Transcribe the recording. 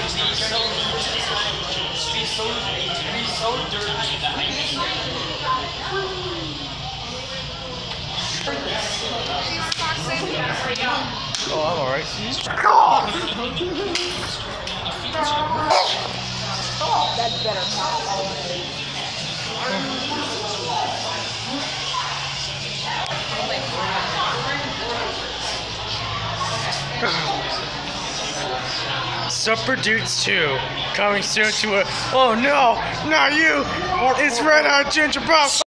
Oh, I'm alright. That's better. Supper Dudes 2 coming soon to a. Oh no, not you! It's Red Hot Ginger Pop.